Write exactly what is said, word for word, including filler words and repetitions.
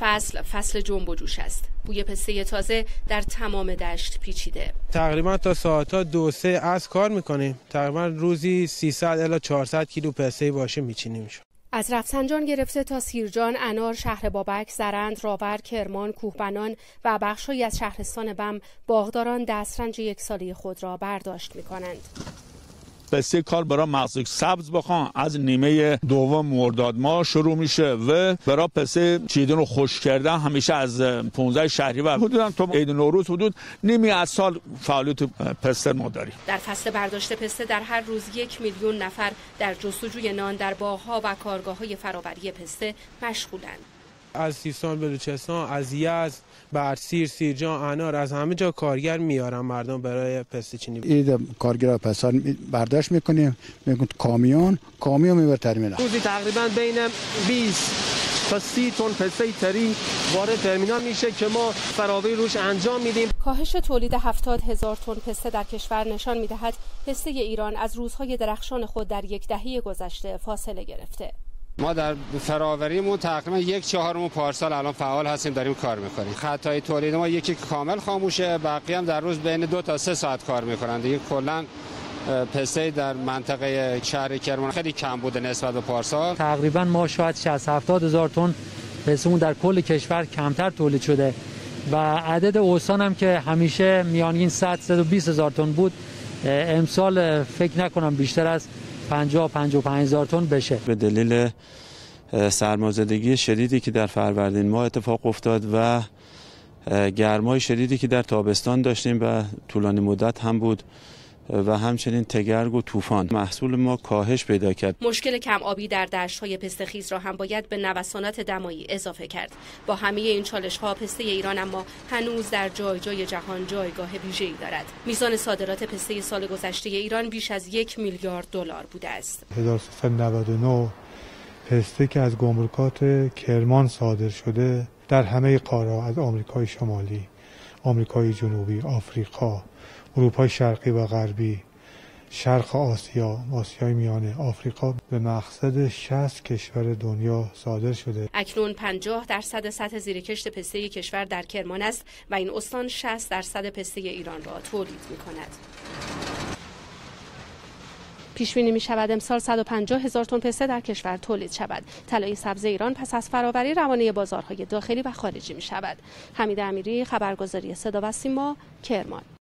فصل فصل جنب و جوش است. بوی پسته تازه در تمام دشت پیچیده. تقریبا تا ساعتا دو سه از کار میکنیم. تقریبا روزی سیصد الی چهارصد کیلو پسته باشه میچینیم. از رفسنجان گرفته تا سیرجان، انار، شهر بابک، زرند، راور، کرمان، کوهبنان و بخشی از شهرستان بم باغداران دسترنج یک ساله خود را برداشت میکنند. پسته کار برای مغز سبز بخوان از نیمه دوم مرداد ماه شروع میشه و برای پسته چیدن و خشک کردن همیشه از پانزده شهریور حدودا تا عید نوروز حدود نیمی از سال فعالیت پسته ما داریم. در فصل برداشت پسته در هر روز یک میلیون نفر در جستجوی نان در باغ‌ها و کارگاه‌های فرآوری پسته مشغولند. از سیستان، بلوچستان، از یزد، برسیر، سیرجان، انار، از همه جا کارگر میارن مردم برای پسته چینی. عید کارگر پسته برداشت میکنیم، میگن کامیون، کامیون میبر ترمینال. روزی تقریبا بین بیست تا سی تن پسته طری وارد ترمینال میشه که ما فراوری روش انجام میدیم. کاهش تولید هفتاد هزار تن پسته در کشور نشان میدهد پسته ایران از روزهای درخشان خود در یک دهه گذشته فاصله گرفته. ما در فراوریمون تقریبا یک چهارم پارسال الان فعال هستیم، داریم کار میکنیم. خطای تولید ما یکی کامل خاموشه، بقیه هم در روز بین دو تا سه ساعت کار میکنن. دیگه کلا پسته در منطقه شهر کرمان خیلی کم بوده نسبت به پارسال. تقریبا ما شاید شصت هفتاد هزار تن پسته در کل کشور کمتر تولید شده و عدد استان هم که همیشه میانگین صد تا صد و بیست هزار تن بود، امسال فکر نکنم بیشتر از پنجاه تا پنجاه و پنج هزار تن بشه. به دلیل سرمازدگی شدیدی که در فروردین ماه اتفاق افتاد و گرمای شدیدی که در تابستان داشتیم و طولانی مدت هم بود و همچنین تگرگ و طوفان، محصول ما کاهش پیدا کرد. مشکل کم آبی در دشت‌های پسته‌خیز را هم باید به نوسانات دمایی اضافه کرد. با همه این چالش‌ها پسته ایران اما هنوز در جای جای جهان جایگاه ویژه‌ای دارد. میزان صادرات پسته سال گذشته ایران بیش از یک میلیارد دلار بوده است. هزار و سیصد و نود و نه پسته که از گمرکات کرمان صادر شده در همه قاره، از آمریکای شمالی، آمریکای جنوبی، آفریقا، اروپای شرقی و غربی، شرق آسیا، آسیای میانه، آفریقا، به مقصد شصت کشور دنیا صادر شده. اکنون پنجاه درصد سطح زیرکشت پسته کشور در کرمان است و این استان شصت درصد پسته ایران را تولید می‌کند. پیش بینی می شود امسال صد و پنجاه هزار تن پسته در کشور تولید شود. طلای سبز ایران پس از فراوری روانه بازارهای داخلی و خارجی می شود. حمید امیری، خبرگزاری صدا و سیما، کرمان.